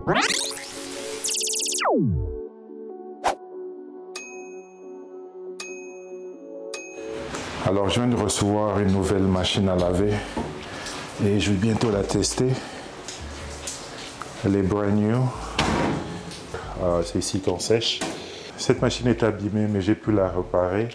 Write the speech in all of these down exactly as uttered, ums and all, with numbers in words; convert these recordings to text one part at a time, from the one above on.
Alors je viens de recevoir une nouvelle machine à laver et je vais bientôt la tester. Elle est brand new. Euh, C'est ici qu'on sèche. Cette machine est abîmée mais j'ai pu la réparer.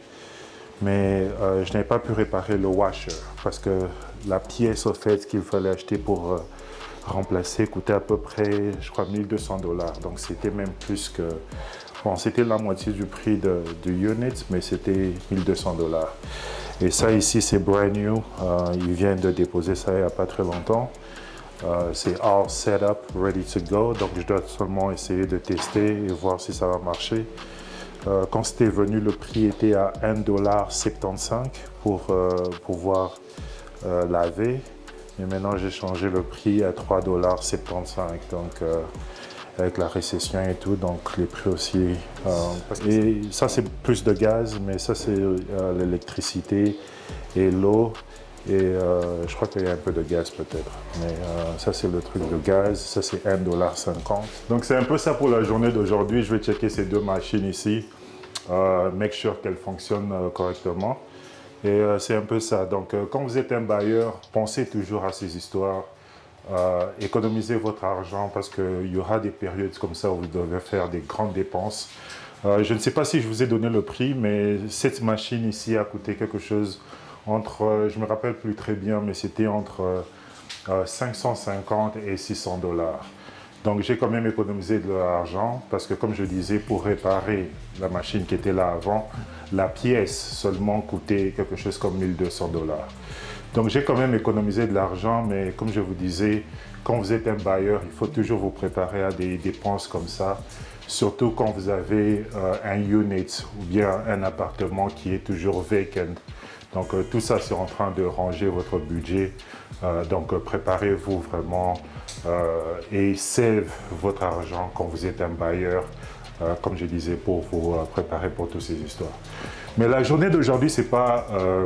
Mais euh, je n'ai pas pu réparer le washer parce que la pièce au fait qu'il fallait acheter pour euh, remplacer coûtait à peu près, je crois, mille deux cents dollars. Donc c'était même plus que... Bon, c'était la moitié du prix de, du unit, mais c'était mille deux cents dollars. Et ça ici, c'est brand new. Euh, ils viennent de déposer ça il n'y a pas très longtemps. Euh, c'est all set up, ready to go. Donc je dois seulement essayer de tester et voir si ça va marcher. Euh, quand c'était venu, le prix était à un dollar soixante-quinze pour euh, pouvoir euh, laver. Mais maintenant, j'ai changé le prix à trois dollars soixante-quinze. Donc, euh, avec la récession et tout, donc les prix aussi. Euh, et ça, c'est plus de gaz, mais ça, c'est euh, l'électricité et l'eau. Et euh, je crois qu'il y a un peu de gaz peut-être. Mais euh, ça, c'est le truc de gaz. Ça, c'est un dollar cinquante. Donc, c'est un peu ça pour la journée d'aujourd'hui. Je vais checker ces deux machines ici. Euh, make sure qu'elles fonctionnent euh, correctement. Et euh, c'est un peu ça. Donc, euh, quand vous êtes un bailleur, pensez toujours à ces histoires. Euh, économisez votre argent parce qu'il y aura des périodes comme ça où vous devez faire des grandes dépenses. Euh, je ne sais pas si je vous ai donné le prix, mais cette machine ici a coûté quelque chose entre, euh, je ne me rappelle plus très bien, mais c'était entre euh, cinq cent cinquante et six cents dollars. Donc j'ai quand même économisé de l'argent parce que comme je disais, pour réparer la machine qui était là avant, la pièce seulement coûtait quelque chose comme mille deux cents dollars. Donc j'ai quand même économisé de l'argent, mais comme je vous disais, quand vous êtes un bailleur, il faut toujours vous préparer à des dépenses comme ça, surtout quand vous avez euh, un unit ou bien un appartement qui est toujours vacant. Donc euh, tout ça, c'est en train de ranger votre budget. Euh, donc euh, préparez-vous vraiment euh, et save votre argent quand vous êtes un bailleur, euh, comme je disais, pour vous euh, préparer pour toutes ces histoires. Mais la journée d'aujourd'hui, c'est pas... Euh,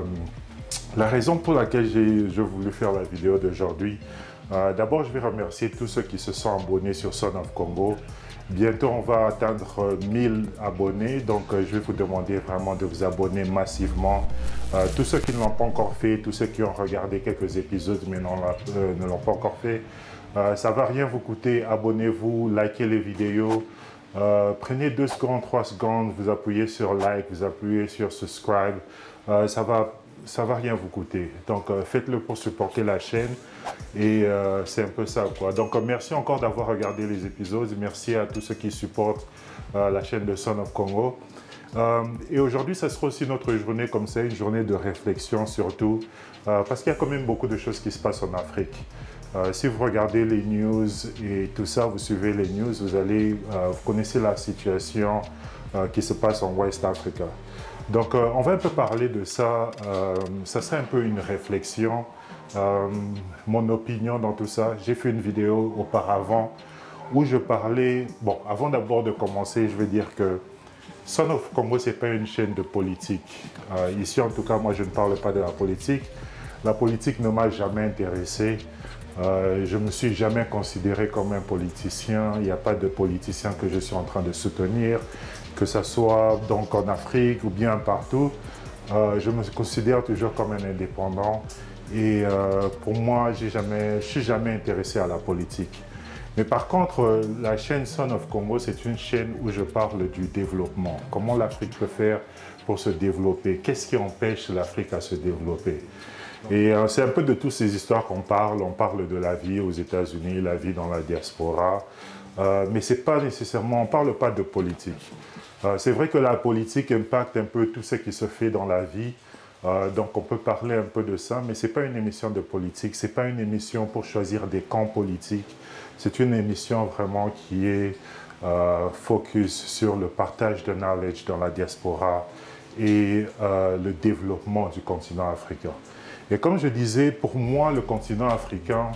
La raison pour laquelle j'ai voulu faire la vidéo d'aujourd'hui, euh, d'abord je vais remercier tous ceux qui se sont abonnés sur Son of Congo. Bientôt on va atteindre mille abonnés, donc euh, je vais vous demander vraiment de vous abonner massivement. Euh, tous ceux qui ne l'ont pas encore fait, tous ceux qui ont regardé quelques épisodes mais euh, ne l'ont pas encore fait, euh, ça ne va rien vous coûter. Abonnez-vous, likez les vidéos. Euh, prenez deux secondes, trois secondes, vous appuyez sur like, vous appuyez sur subscribe. Euh, ça va... ça ne va rien vous coûter. Donc, euh, faites-le pour supporter la chaîne. Et euh, c'est un peu ça, quoi. Donc, euh, merci encore d'avoir regardé les épisodes. Merci à tous ceux qui supportent euh, la chaîne de Son of Congo. Euh, et aujourd'hui, ça sera aussi notre journée comme ça, une journée de réflexion surtout. Euh, parce qu'il y a quand même beaucoup de choses qui se passent en Afrique. Euh, si vous regardez les news et tout ça, vous suivez les news, vous allez, euh, vous connaissez la situation euh, qui se passe en West Africa. Donc, euh, on va un peu parler de ça. Euh, ça serait un peu une réflexion, euh, mon opinion dans tout ça. J'ai fait une vidéo auparavant où je parlais... Bon, avant d'abord de commencer, je vais dire que Son of Congo, ce n'est pas une chaîne de politique. Euh, ici, en tout cas, moi, je ne parle pas de la politique. La politique ne m'a jamais intéressé. Euh, je ne me suis jamais considéré comme un politicien. Il n'y a pas de politicien que je suis en train de soutenir, que ce soit donc en Afrique ou bien partout. Euh, je me considère toujours comme un indépendant et euh, pour moi, j'ai jamais, je ne suis jamais intéressé à la politique. Mais par contre, la chaîne Son of Congo, c'est une chaîne où je parle du développement. Comment l'Afrique peut faire pour se développer? Qu'est-ce qui empêche l'Afrique à se développer? Et euh, c'est un peu de toutes ces histoires qu'on parle. On parle de la vie aux États-Unis, la vie dans la diaspora. Euh, mais c'est pas nécessairement, on ne parle pas de politique. Euh, c'est vrai que la politique impacte un peu tout ce qui se fait dans la vie. Euh, donc on peut parler un peu de ça, mais ce n'est pas une émission de politique. Ce n'est pas une émission pour choisir des camps politiques. C'est une émission vraiment qui est euh, focus sur le partage de knowledge dans la diaspora et euh, le développement du continent africain. Et comme je disais, pour moi, le continent africain,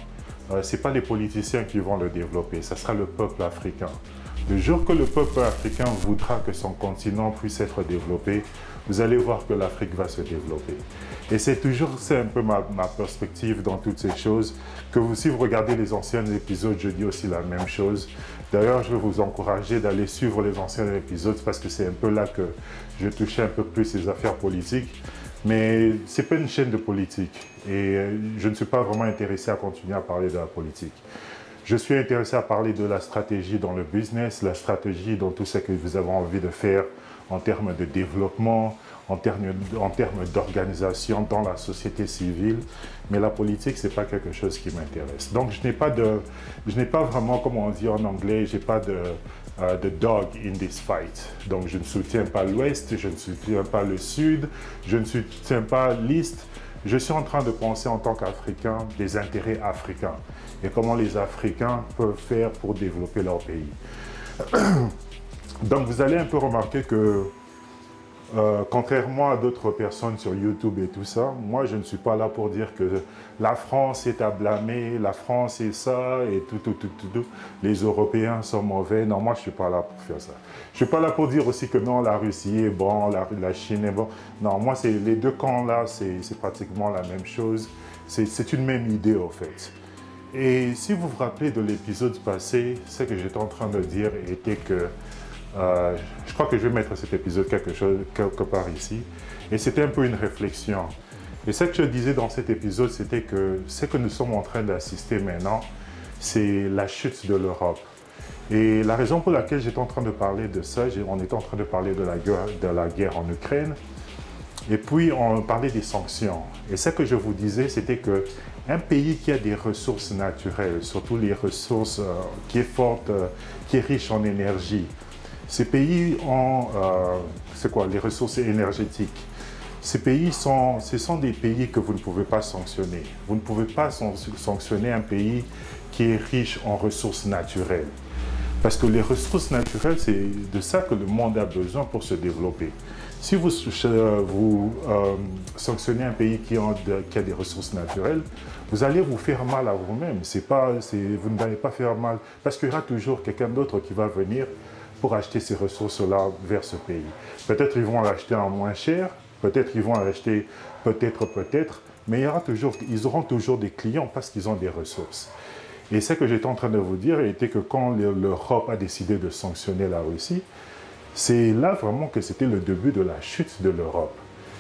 euh, ce n'est pas les politiciens qui vont le développer, ça sera le peuple africain. Le jour que le peuple africain voudra que son continent puisse être développé, vous allez voir que l'Afrique va se développer. Et c'est toujours, c'est un peu ma, ma perspective dans toutes ces choses, que vous, si vous regardez les anciens épisodes, je dis aussi la même chose. D'ailleurs, je vais vous encourager d'aller suivre les anciens épisodes parce que c'est un peu là que je touchais un peu plus les affaires politiques. Mais ce n'est pas une chaîne de politique et je ne suis pas vraiment intéressé à continuer à parler de la politique. Je suis intéressé à parler de la stratégie dans le business, la stratégie dans tout ce que vous avez envie de faire en termes de développement, en termes, en termes d'organisation dans la société civile. Mais la politique, ce n'est pas quelque chose qui m'intéresse. Donc, je n'ai pas de, je n'ai pas vraiment, comme on dit en anglais, je n'ai pas de, uh, de dog in this fight. Donc, je ne soutiens pas l'Ouest, je ne soutiens pas le Sud, je ne soutiens pas l'Est. Je suis en train de penser en tant qu'Africain des intérêts africains et comment les Africains peuvent faire pour développer leur pays. Donc vous allez un peu remarquer que, euh, contrairement à d'autres personnes sur YouTube et tout ça, moi je ne suis pas là pour dire que la France est à blâmer, la France est ça et tout, tout, tout, tout, tout. Les Européens sont mauvais. Non, moi je ne suis pas là pour faire ça. Je ne suis pas là pour dire aussi que non, la Russie est bon, la, la Chine est bon. Non, moi c'est les deux camps là, c'est pratiquement la même chose. C'est une même idée en fait. Et si vous vous rappelez de l'épisode passé, ce que j'étais en train de dire était que Euh, je crois que je vais mettre cet épisode quelque, chose, quelque part ici. Et c'était un peu une réflexion. Et ce que je disais dans cet épisode, c'était que ce que nous sommes en train d'assister maintenant, c'est la chute de l'Europe. Et la raison pour laquelle j'étais en train de parler de ça, on était en train de parler de la guerre, de la guerre en Ukraine. Et puis, on parlait des sanctions. Et ce que je vous disais, c'était qu'un pays qui a des ressources naturelles, surtout les ressources euh, qui est forte, euh, qui est riche en énergie, ces pays ont, euh, c'est quoi, les ressources énergétiques. Ces pays sont, ce sont des pays que vous ne pouvez pas sanctionner. Vous ne pouvez pas sanctionner un pays qui est riche en ressources naturelles. Parce que les ressources naturelles, c'est de ça que le monde a besoin pour se développer. Si vous, euh, vous euh, sanctionnez un pays qui a, de, qui a des ressources naturelles, vous allez vous faire mal à vous-même. C'est pas, vous n'allez pas faire mal parce qu'il y aura toujours quelqu'un d'autre qui va venir pour acheter ces ressources-là vers ce pays. Peut-être ils vont l'acheter en moins cher, peut-être ils vont l'acheter, peut-être, peut-être, mais il y aura toujours, ils auront toujours des clients parce qu'ils ont des ressources. Et ce que j'étais en train de vous dire était que quand l'Europe a décidé de sanctionner la Russie, c'est là vraiment que c'était le début de la chute de l'Europe.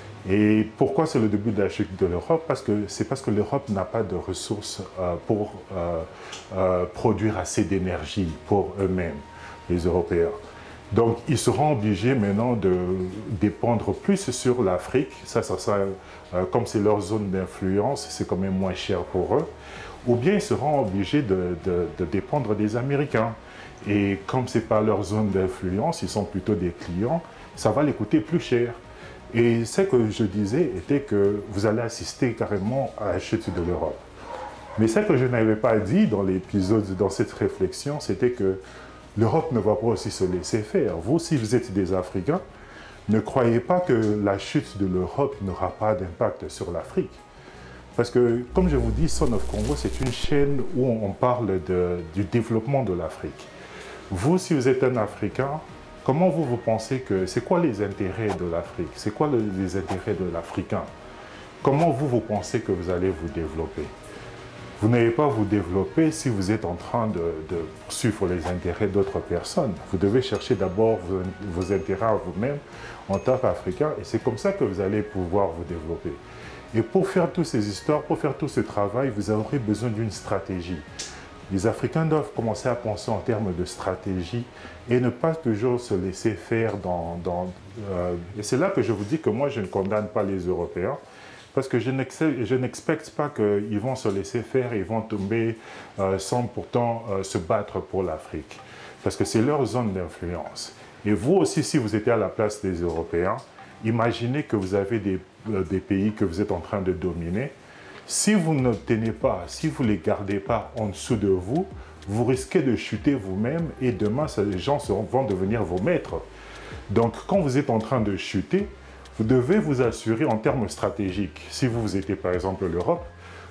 Et pourquoi c'est le début de la chute de l'Europe? Parce que c'est parce que l'Europe n'a pas de ressources euh, pour euh, euh, produire assez d'énergie pour eux-mêmes, les Européens. Donc, ils seront obligés maintenant de dépendre plus sur l'Afrique. Ça, ça, ça euh, comme c'est leur zone d'influence, c'est quand même moins cher pour eux. Ou bien ils seront obligés de, de, de dépendre des Américains. Et comme ce n'est pas leur zone d'influence, ils sont plutôt des clients, ça va les coûter plus cher. Et ce que je disais était que vous allez assister carrément à la chute de l'Europe. Mais ce que je n'avais pas dit dans l'épisode, dans cette réflexion, c'était que l'Europe ne va pas aussi se laisser faire. Vous, si vous êtes des Africains, ne croyez pas que la chute de l'Europe n'aura pas d'impact sur l'Afrique. Parce que, comme je vous dis, Son of Congo, c'est une chaîne où on parle de, du développement de l'Afrique. Vous, si vous êtes un Africain, comment vous, vous pensez que... C'est quoi les intérêts de l'Afrique? C'est quoi le, les intérêts de l'Africain? Comment vous, vous pensez que vous allez vous développer? Vous n'allez pas vous développer si vous êtes en train de, de poursuivre les intérêts d'autres personnes. Vous devez chercher d'abord vos, vos intérêts à vous-même en tant qu'Africain et c'est comme ça que vous allez pouvoir vous développer. Et pour faire toutes ces histoires, pour faire tout ce travail, vous aurez besoin d'une stratégie. Les Africains doivent commencer à penser en termes de stratégie et ne pas toujours se laisser faire dans... dans euh, et c'est là que je vous dis que moi, je ne condamne pas les Européens parce que je n'expecte pas qu'ils vont se laisser faire et ils vont tomber euh, sans pourtant euh, se battre pour l'Afrique. Parce que c'est leur zone d'influence. Et vous aussi, si vous étiez à la place des Européens, imaginez que vous avez des, euh, des pays que vous êtes en train de dominer. Si vous ne tenez pas, si vous ne les gardez pas en dessous de vous, vous risquez de chuter vous-même et demain, les gens seront, vont devenir vos maîtres. Donc, quand vous êtes en train de chuter, vous devez vous assurer en termes stratégiques. Si vous, vous étiez par exemple l'Europe,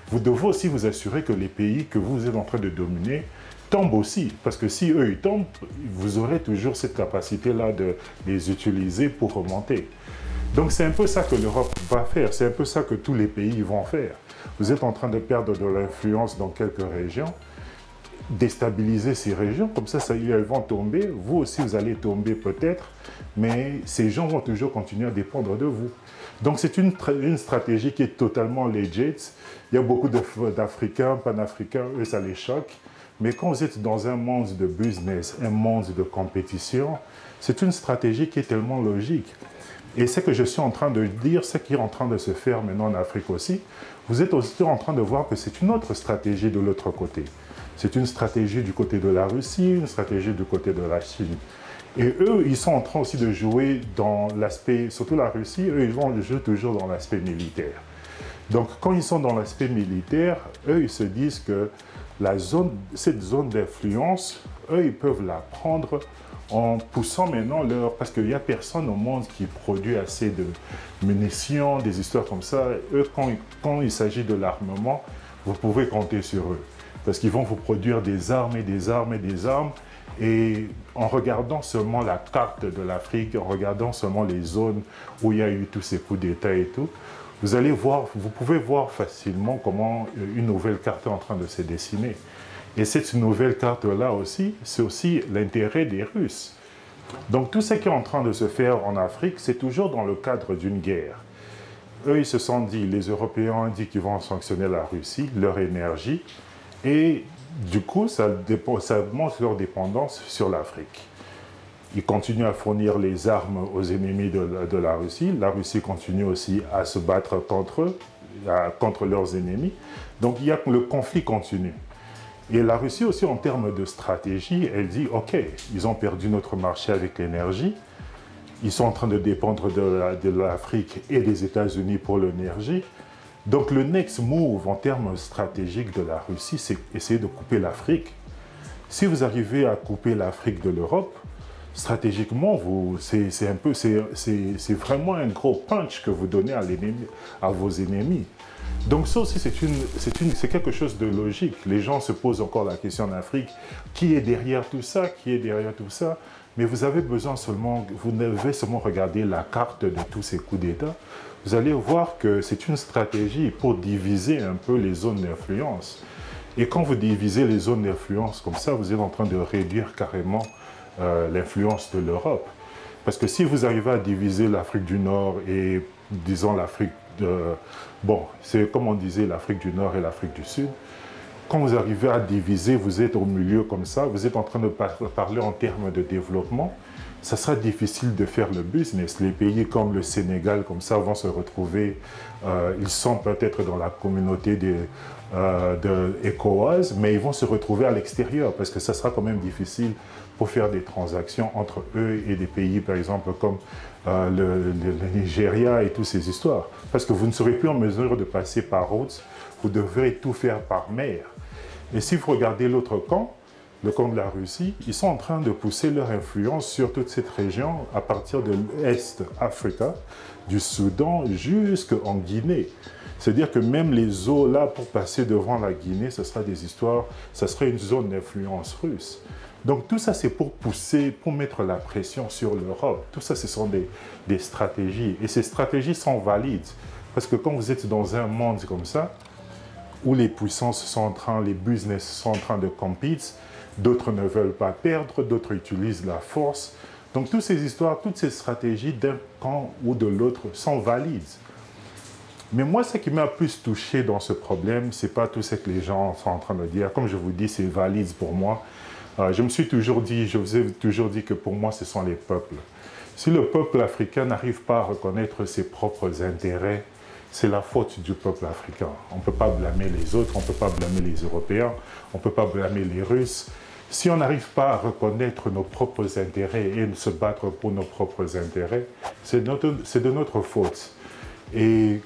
vous devez aussi vous assurer que les pays que vous êtes en train de dominer tombent aussi. Parce que si eux, ils tombent, vous aurez toujours cette capacité-là de les utiliser pour remonter. Donc c'est un peu ça que l'Europe va faire, c'est un peu ça que tous les pays vont faire. Vous êtes en train de perdre de l'influence dans quelques régions, déstabiliser ces régions, comme ça, ça elles vont tomber, vous aussi vous allez tomber peut-être, mais ces gens vont toujours continuer à dépendre de vous. Donc c'est une, une stratégie qui est totalement legit. Il y a beaucoup d'Africains, panafricains, eux ça les choque, mais quand vous êtes dans un monde de business, un monde de compétition, c'est une stratégie qui est tellement logique. Et ce que je suis en train de dire, ce qui est en train de se faire maintenant en Afrique aussi, vous êtes aussi en train de voir que c'est une autre stratégie de l'autre côté. C'est une stratégie du côté de la Russie, une stratégie du côté de la Chine. Et eux, ils sont en train aussi de jouer dans l'aspect, surtout la Russie, eux, ils vont jouer toujours dans l'aspect militaire. Donc, quand ils sont dans l'aspect militaire, eux, ils se disent que la zone, cette zone d'influence, eux, ils peuvent la prendre en poussant maintenant leur... Parce qu'il n'y a personne au monde qui produit assez de munitions, des histoires comme ça. Eux, quand, quand il s'agit de l'armement, vous pouvez compter sur eux. Parce qu'ils vont vous produire des armes et des armes et des armes. Et en regardant seulement la carte de l'Afrique, en regardant seulement les zones où il y a eu tous ces coups d'État et tout, vous allez voir, vous pouvez voir facilement comment une nouvelle carte est en train de se dessiner. Et cette nouvelle carte-là aussi, c'est aussi l'intérêt des Russes. Donc tout ce qui est en train de se faire en Afrique, c'est toujours dans le cadre d'une guerre. Eux, ils se sont dit, les Européens ont dit qu'ils vont sanctionner la Russie, leur énergie, et du coup, ça, dépend, ça montre leur dépendance sur l'Afrique. Ils continuent à fournir les armes aux ennemis de la, de la Russie. La Russie continue aussi à se battre contre eux, à, contre leurs ennemis. Donc il y a, le conflit continue. Et la Russie aussi, en termes de stratégie, elle dit « Ok, ils ont perdu notre marché avec l'énergie. Ils sont en train de dépendre de l'Afrique et des États-Unis pour l'énergie. Donc le next move en termes stratégiques de la Russie, c'est essayer de couper l'Afrique. Si vous arrivez à couper l'Afrique de l'Europe, stratégiquement, c'est un peu, c'est vraiment un gros punch que vous donnez à, à vos ennemis. Donc ça aussi, c'est une, une, quelque chose de logique. Les gens se posent encore la question en Afrique, qui est derrière tout ça, qui est derrière tout ça? Mais vous avez besoin seulement, vous devez seulement regarder la carte de tous ces coups d'État. Vous allez voir que c'est une stratégie pour diviser un peu les zones d'influence. Et quand vous divisez les zones d'influence comme ça, vous êtes en train de réduire carrément euh, l'influence de l'Europe. Parce que si vous arrivez à diviser l'Afrique du Nord et, disons, l'Afrique de... Bon, c'est comme on disait, l'Afrique du Nord et l'Afrique du Sud. Quand vous arrivez à diviser, vous êtes au milieu comme ça, vous êtes en train de par parler en termes de développement, ça sera difficile de faire le business. Les pays comme le Sénégal, comme ça, vont se retrouver, euh, ils sont peut-être dans la communauté de, euh, de ECOWAS, mais ils vont se retrouver à l'extérieur parce que ça sera quand même difficile pour faire des transactions entre eux et des pays, par exemple, comme euh, le, le, le Nigeria et toutes ces histoires. Parce que vous ne serez plus en mesure de passer par route, vous devrez tout faire par mer. Et si vous regardez l'autre camp, le camp de la Russie, ils sont en train de pousser leur influence sur toute cette région à partir de l'Est Afrique, du Soudan jusqu'en Guinée. C'est-à-dire que même les eaux là pour passer devant la Guinée, ce sera des histoires, ça serait une zone d'influence russe. Donc tout ça c'est pour pousser, pour mettre la pression sur l'Europe. Tout ça ce sont des, des stratégies et ces stratégies sont valides. Parce que quand vous êtes dans un monde comme ça, où les puissances sont en train, les business sont en train de compétir, d'autres ne veulent pas perdre, d'autres utilisent la force. Donc toutes ces histoires, toutes ces stratégies d'un camp ou de l'autre sont valides. Mais moi, ce qui m'a plus touché dans ce problème, ce n'est pas tout ce que les gens sont en train de dire. Comme je vous dis, c'est valide pour moi. Euh, je me suis toujours dit, je vous ai toujours dit que pour moi, ce sont les peuples. Si le peuple africain n'arrive pas à reconnaître ses propres intérêts, c'est la faute du peuple africain. On ne peut pas blâmer les autres, on ne peut pas blâmer les Européens, on ne peut pas blâmer les Russes. Si on n'arrive pas à reconnaître nos propres intérêts et se battre pour nos propres intérêts, c'est de notre faute. Et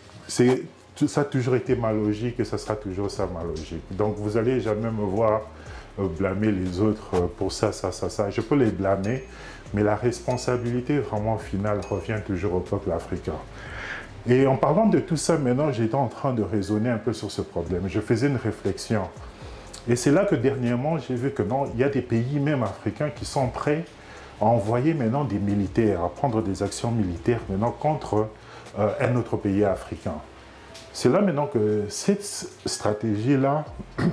ça a toujours été ma logique et ça sera toujours ça ma logique. Donc vous n'allez jamais me voir blâmer les autres pour ça, ça, ça, ça. Je peux les blâmer, mais la responsabilité vraiment finale revient toujours au peuple africain. Et en parlant de tout ça, maintenant, j'étais en train de raisonner un peu sur ce problème. Je faisais une réflexion. Et c'est là que dernièrement, j'ai vu que non, il y a des pays, même africains, qui sont prêts à envoyer maintenant des militaires, à prendre des actions militaires maintenant contre euh, un autre pays africain. C'est là maintenant que cette stratégie-là,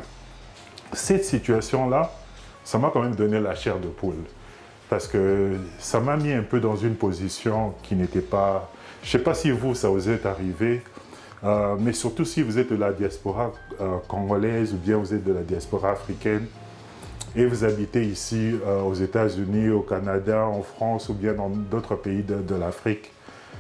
cette situation-là, ça m'a quand même donné la chair de poule. Parce que ça m'a mis un peu dans une position qui n'était pas... Je ne sais pas si vous, ça vous est arrivé, euh, mais surtout si vous êtes de la diaspora euh, congolaise ou bien vous êtes de la diaspora africaine et vous habitez ici euh, aux États-Unis, au Canada, en France ou bien dans d'autres pays de, de l'Afrique.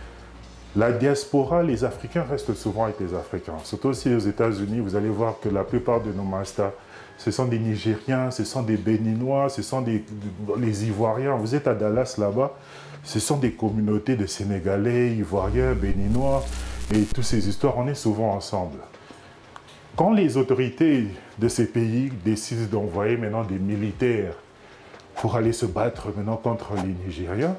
La diaspora, les Africains restent souvent avec les Africains. Surtout aussi aux États-Unis, vous allez voir que la plupart de nos masters, ce sont des Nigériens, ce sont des Béninois, ce sont des, les Ivoiriens. Vous êtes à Dallas là-bas, ce sont des communautés de Sénégalais, Ivoiriens, Béninois, et toutes ces histoires, on est souvent ensemble. Quand les autorités de ces pays décident d'envoyer maintenant des militaires pour aller se battre maintenant contre les Nigériens,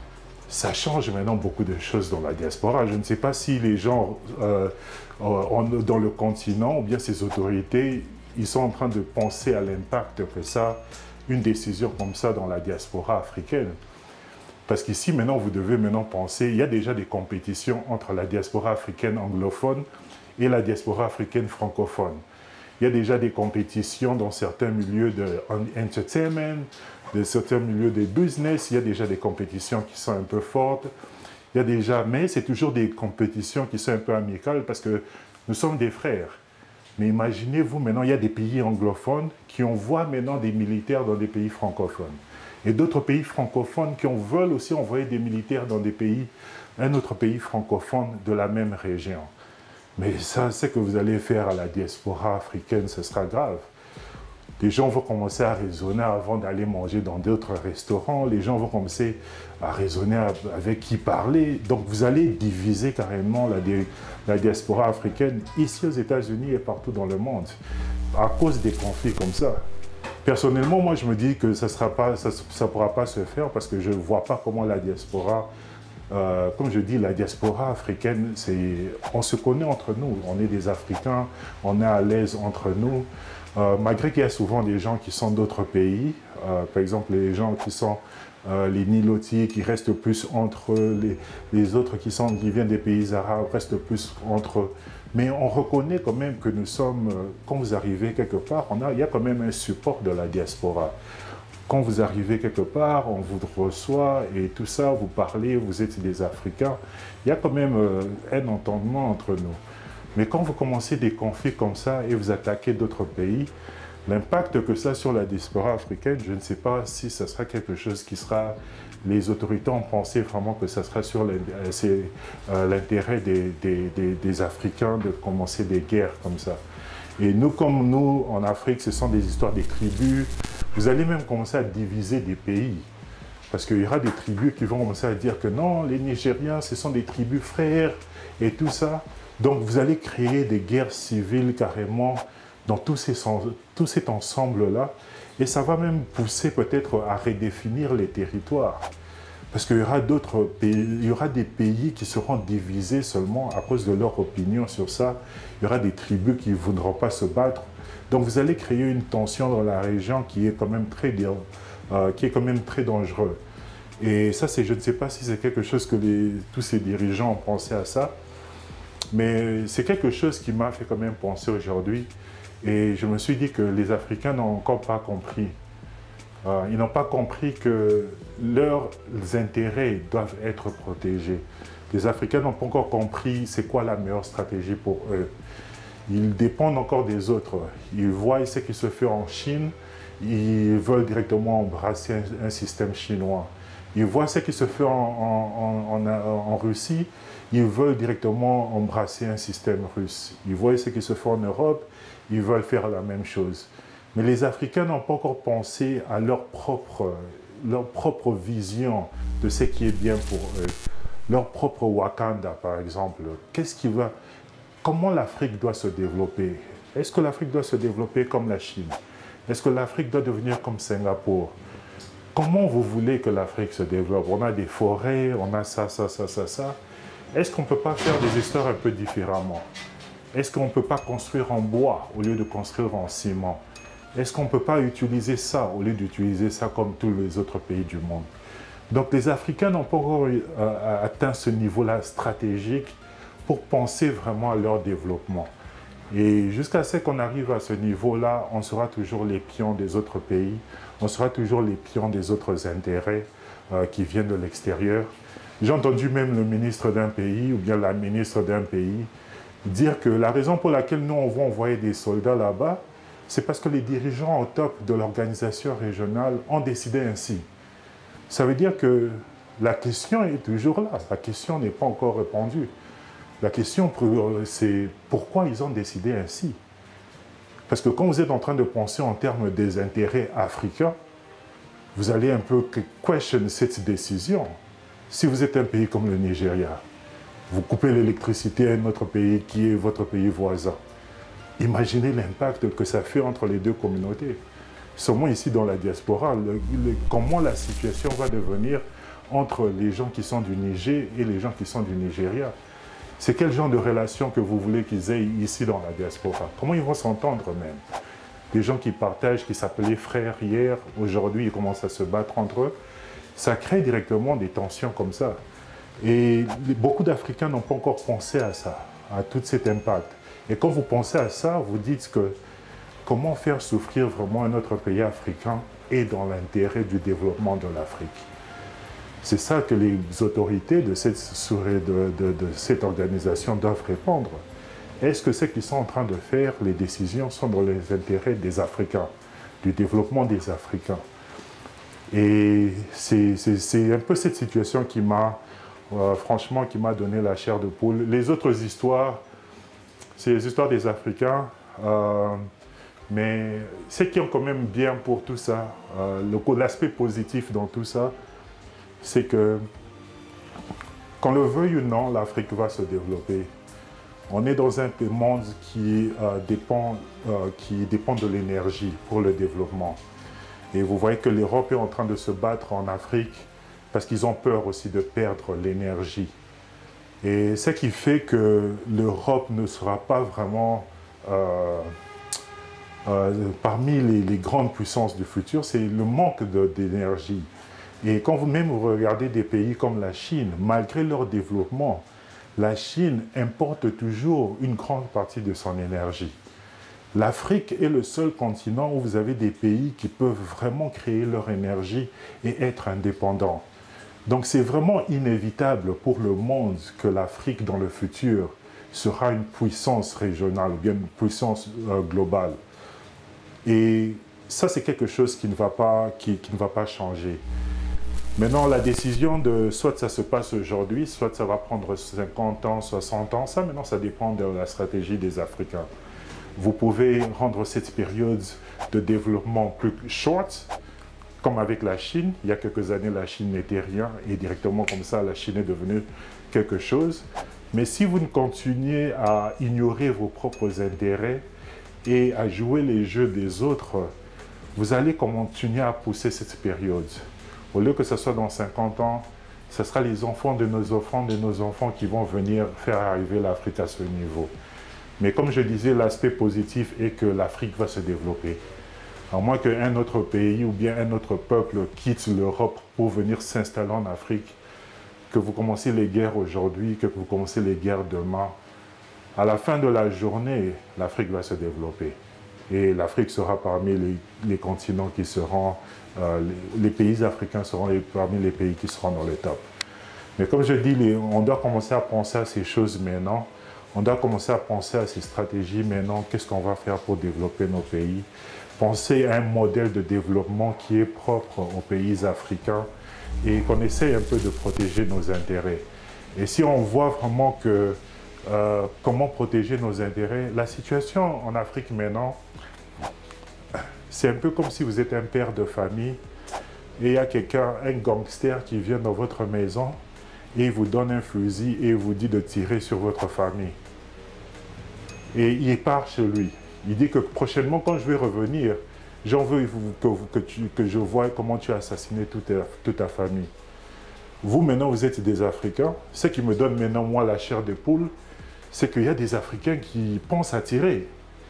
ça change maintenant beaucoup de choses dans la diaspora. Je ne sais pas si les gens euh, euh, dans le continent ou bien ces autorités, ils sont en train de penser à l'impact que ça, une décision comme ça dans la diaspora africaine. Parce qu'ici, maintenant, vous devez maintenant penser, il y a déjà des compétitions entre la diaspora africaine anglophone et la diaspora africaine francophone. Il y a déjà des compétitions dans certains milieux de entertainment, de certains milieux de business. Il y a déjà des compétitions qui sont un peu fortes. Il y a déjà, mais c'est toujours des compétitions qui sont un peu amicales parce que nous sommes des frères. Mais imaginez-vous, maintenant, il y a des pays anglophones qui envoient maintenant des militaires dans des pays francophones. Et d'autres pays francophones qui veulent aussi envoyer des militaires dans des pays, un autre pays francophone de la même région. Mais ça, c'est que vous allez faire à la diaspora africaine, ce sera grave. Les gens vont commencer à raisonner avant d'aller manger dans d'autres restaurants. Les gens vont commencer à raisonner avec qui parler. Donc vous allez diviser carrément la, la diaspora africaine ici aux États-Unis et partout dans le monde à cause des conflits comme ça. Personnellement, moi je me dis que ça ne pourra pas se faire parce que je ne vois pas comment la diaspora, euh, comme je dis, la diaspora africaine, on se connaît entre nous. On est des Africains, on est à l'aise entre nous. Euh, malgré qu'il y a souvent des gens qui sont d'autres pays, euh, par exemple les gens qui sont euh, les Nilotiers qui restent plus entre eux, les, les autres qui, sont, qui viennent des pays arabes restent plus entre eux. Mais on reconnaît quand même que nous sommes, euh, quand vous arrivez quelque part, on a, il y a quand même un support de la diaspora. Quand vous arrivez quelque part, on vous reçoit et tout ça, vous parlez, vous êtes des Africains, il y a quand même euh, un entendement entre nous. Mais quand vous commencez des conflits comme ça et vous attaquez d'autres pays, l'impact que ça a sur la diaspora africaine, je ne sais pas si ça sera quelque chose qui sera... Les autorités ont pensé vraiment que ça sera sur l'intérêt des, des, des, des Africains de commencer des guerres comme ça. Et nous, comme nous, en Afrique, ce sont des histoires des tribus. Vous allez même commencer à diviser des pays. Parce qu'il y aura des tribus qui vont commencer à dire que non, les Nigériens, ce sont des tribus frères et tout ça. Donc vous allez créer des guerres civiles carrément dans tous ces, tout cet ensemble-là. Et ça va même pousser peut-être à redéfinir les territoires. Parce qu'il y aura d'autres pays, il y aura des pays qui seront divisés seulement à cause de leur opinion sur ça. Il y aura des tribus qui ne voudront pas se battre. Donc vous allez créer une tension dans la région qui est quand même très, euh, qui est quand même très dangereux. Et ça, je ne sais pas si c'est quelque chose que les, tous ces dirigeants ont pensé à ça. Mais c'est quelque chose qui m'a fait quand même penser aujourd'hui. Et je me suis dit que les Africains n'ont encore pas compris. Euh, ils n'ont pas compris que leurs intérêts doivent être protégés. Les Africains n'ont pas encore compris c'est quoi la meilleure stratégie pour eux. Ils dépendent encore des autres. Ils voient ce qui se fait en Chine, ils veulent directement embrasser un, un système chinois. Ils voient ce qui se fait en, en, en, en, en Russie, ils veulent directement embrasser un système russe. Ils voient ce qui se fait en Europe, ils veulent faire la même chose. Mais les Africains n'ont pas encore pensé à leur propre, leur propre vision de ce qui est bien pour eux. Leur propre Wakanda, par exemple. Qu'est-ce qui va... Comment l'Afrique doit se développer? Est-ce que l'Afrique doit se développer comme la Chine? Est-ce que l'Afrique doit devenir comme Singapour? Comment vous voulez que l'Afrique se développe? On a des forêts, on a ça, ça, ça, ça, ça. Est-ce qu'on ne peut pas faire des histoires un peu différemment? Est-ce qu'on ne peut pas construire en bois au lieu de construire en ciment? Est-ce qu'on ne peut pas utiliser ça au lieu d'utiliser ça comme tous les autres pays du monde? Donc les Africains n'ont pas encore euh, atteint ce niveau-là stratégique pour penser vraiment à leur développement. Et jusqu'à ce qu'on arrive à ce niveau-là, on sera toujours les pions des autres pays, on sera toujours les pions des autres intérêts euh, qui viennent de l'extérieur. J'ai entendu même le ministre d'un pays ou bien la ministre d'un pays dire que la raison pour laquelle nous, on va envoyer des soldats là-bas, c'est parce que les dirigeants au top de l'organisation régionale ont décidé ainsi. Ça veut dire que la question est toujours là, la question n'est pas encore répondue. La question, c'est pourquoi ils ont décidé ainsi. Parce que quand vous êtes en train de penser en termes des intérêts africains, vous allez un peu question cette décision. Si vous êtes un pays comme le Nigeria, vous coupez l'électricité à un autre pays qui est votre pays voisin. Imaginez l'impact que ça fait entre les deux communautés. Seulement ici dans la diaspora, le, le, comment la situation va devenir entre les gens qui sont du Niger et les gens qui sont du Nigeria. C'est quel genre de relation que vous voulez qu'ils aient ici dans la diaspora? Comment ils vont s'entendre même? Des gens qui partagent, qui s'appelaient frères hier, aujourd'hui ils commencent à se battre entre eux. Ça crée directement des tensions comme ça. Et beaucoup d'Africains n'ont pas encore pensé à ça, à tout cet impact. Et quand vous pensez à ça, vous dites que comment faire souffrir vraiment un autre pays africain et dans l'intérêt du développement de l'Afrique. C'est ça que les autorités de cette, de, de, de cette organisation doivent répondre. Est-ce que ce qu'ils sont en train de faire, les décisions sont dans les intérêts des Africains, du développement des Africains? Et c'est un peu cette situation qui m'a, euh, franchement, qui m'a donné la chair de poule. Les autres histoires, c'est les histoires des Africains, euh, mais ce qui est quand même bien pour tout ça, euh, l'aspect positif dans tout ça, c'est que, qu'on le veuille ou non, l'Afrique va se développer. On est dans un monde qui, euh, dépend, euh, qui dépend de l'énergie pour le développement. Et vous voyez que l'Europe est en train de se battre en Afrique parce qu'ils ont peur aussi de perdre l'énergie. Et ce qui fait que l'Europe ne sera pas vraiment euh, euh, parmi les, les grandes puissances du futur, c'est le manque d'énergie. Et quand vous-même vous regardez des pays comme la Chine, malgré leur développement, la Chine importe toujours une grande partie de son énergie. L'Afrique est le seul continent où vous avez des pays qui peuvent vraiment créer leur énergie et être indépendants. Donc c'est vraiment inévitable pour le monde que l'Afrique dans le futur sera une puissance régionale ou bien une puissance euh, globale. Et ça c'est quelque chose qui ne va pas, qui, qui ne va pas changer. Maintenant, la décision de soit ça se passe aujourd'hui, soit ça va prendre cinquante ans, soixante ans, ça maintenant ça dépend de la stratégie des Africains. Vous pouvez rendre cette période de développement plus short, comme avec la Chine. Il y a quelques années, la Chine n'était rien et directement comme ça, la Chine est devenue quelque chose. Mais si vous ne continuez à ignorer vos propres intérêts et à jouer les jeux des autres, vous allez continuer à pousser cette période. Au lieu que ce soit dans cinquante ans, ce sera les enfants de nos enfants, de nos enfants qui vont venir faire arriver l'Afrique à ce niveau. Mais comme je disais, l'aspect positif est que l'Afrique va se développer. À moins qu'un autre pays ou bien un autre peuple quitte l'Europe pour venir s'installer en Afrique, que vous commencez les guerres aujourd'hui, que vous commencez les guerres demain, à la fin de la journée, l'Afrique va se développer. Et l'Afrique sera parmi les, les continents qui seront, euh, les, les pays africains seront les, parmi les pays qui seront dans le top. Mais comme je dis, les, on doit commencer à penser à ces choses maintenant. On doit commencer à penser à ces stratégies maintenant. Qu'est-ce qu'on va faire pour développer nos pays? Penser à un modèle de développement qui est propre aux pays africains et qu'on essaye un peu de protéger nos intérêts. Et si on voit vraiment que euh, comment protéger nos intérêts, la situation en Afrique maintenant, c'est un peu comme si vous êtes un père de famille et il y a quelqu'un, un gangster qui vient dans votre maison et il vous donne un fusil et il vous dit de tirer sur votre famille. Et il part chez lui. Il dit que prochainement, quand je vais revenir, j'en veux que, que, tu, que je voie comment tu as assassiné toute ta, toute ta famille. Vous, maintenant, vous êtes des Africains. Ce qui me donne maintenant, moi, la chair de poule, c'est qu'il y a des Africains qui pensent à tirer.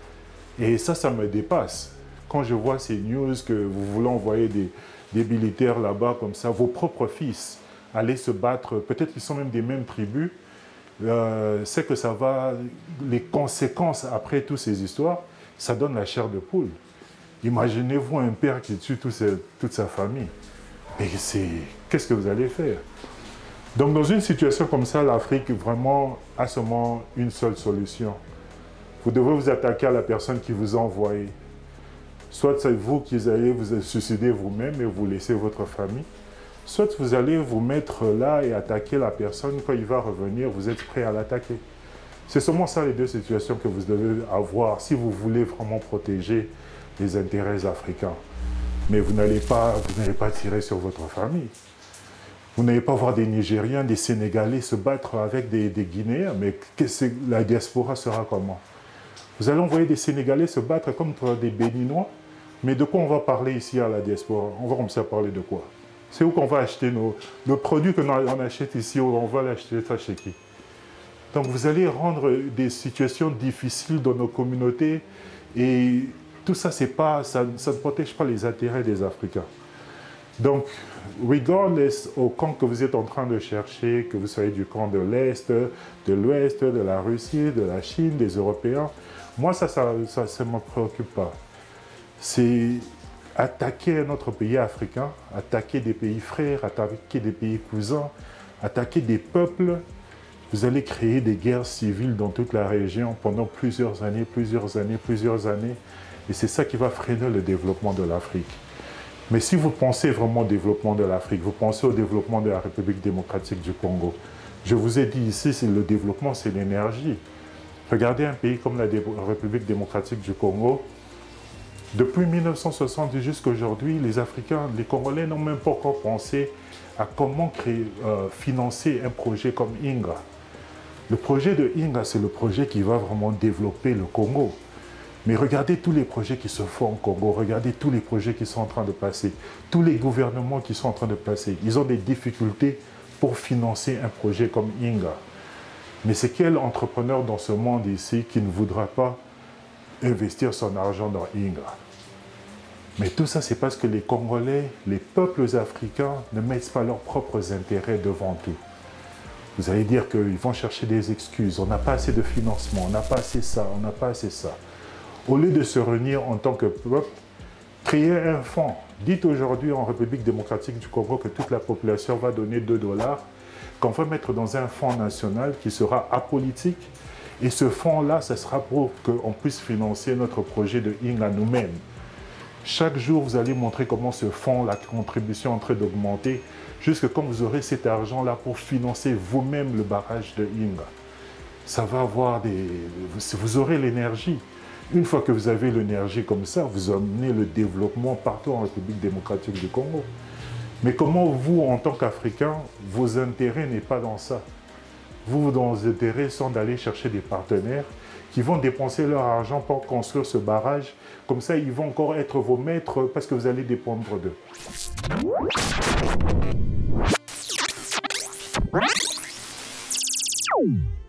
Et ça, ça me dépasse. Quand je vois ces news que vous voulez envoyer des, des militaires là-bas comme ça, vos propres fils, aller se battre, peut-être qu'ils sont même des mêmes tribus, euh, c'est que ça va, les conséquences après toutes ces histoires, ça donne la chair de poule. Imaginez-vous un père qui tue tout ses, toute sa famille. Et c'est, qu'est-ce que vous allez faire? Donc dans une situation comme ça, l'Afrique vraiment a seulement une seule solution. Vous devez vous attaquer à la personne qui vous a envoyé. Soit c'est vous qui allez vous suicider vous-même et vous laisser votre famille, soit vous allez vous mettre là et attaquer la personne. Quand il va revenir, vous êtes prêt à l'attaquer. C'est seulement ça les deux situations que vous devez avoir si vous voulez vraiment protéger les intérêts africains. Mais vous n'allez pas, vous n'allez pas tirer sur votre famille. Vous n'allez pas voir des Nigériens, des Sénégalais se battre avec des, des Guinéens. Mais la diaspora sera comment? Vous allez envoyer des Sénégalais se battre contre des Béninois. Mais de quoi on va parler ici à la diaspora? On va commencer à parler de quoi? C'est où qu'on va acheter nos, nos produits que l'on achète ici, on va l'acheter ça chez qui? Donc vous allez rendre des situations difficiles dans nos communautés et tout ça, c'est pas, ça, ça ne protège pas les intérêts des Africains. Donc, regardless au camp que vous êtes en train de chercher, que vous soyez du camp de l'Est, de l'Ouest, de la Russie, de la Chine, des Européens, moi, ça, ça ne ça, ça me préoccupe pas. C'est attaquer un autre pays africain, attaquer des pays frères, attaquer des pays cousins, attaquer des peuples. Vous allez créer des guerres civiles dans toute la région pendant plusieurs années, plusieurs années, plusieurs années. Et c'est ça qui va freiner le développement de l'Afrique. Mais si vous pensez vraiment au développement de l'Afrique, vous pensez au développement de la République démocratique du Congo. Je vous ai dit ici, le développement, c'est l'énergie. Regardez un pays comme la République démocratique du Congo. Depuis mille neuf cent soixante jusqu'à aujourd'hui, les Africains, les Congolais n'ont même pas encore pensé à comment créer, euh, financer un projet comme Inga. Le projet de Inga, c'est le projet qui va vraiment développer le Congo. Mais regardez tous les projets qui se font au Congo, regardez tous les projets qui sont en train de passer, tous les gouvernements qui sont en train de passer. Ils ont des difficultés pour financer un projet comme Inga. Mais c'est quel entrepreneur dans ce monde ici qui ne voudra pas investir son argent dans Inga? Mais tout ça, c'est parce que les Congolais, les peuples africains ne mettent pas leurs propres intérêts devant tout. Vous allez dire qu'ils vont chercher des excuses. On n'a pas assez de financement, on n'a pas assez ça, on n'a pas assez ça. Au lieu de se réunir en tant que peuple, créer un fonds. Dites aujourd'hui en République démocratique du Congo que toute la population va donner deux dollars, qu'on va mettre dans un fonds national qui sera apolitique. Et ce fonds-là, ce sera pour qu'on puisse financer notre projet de Inga nous-mêmes. Chaque jour, vous allez montrer comment ce fonds, la contribution est en train d'augmenter, jusqu'à quand vous aurez cet argent-là pour financer vous-même le barrage de Inga. Ça va avoir des... Vous aurez l'énergie. Une fois que vous avez l'énergie comme ça, vous emmenez le développement partout en République démocratique du Congo. Mais comment vous, en tant qu'Africains, vos intérêts n'est pas dans ça? Vous, vos intérêts sont d'aller chercher des partenaires qui vont dépenser leur argent pour construire ce barrage. Comme ça, ils vont encore être vos maîtres parce que vous allez dépendre d'eux. Wow.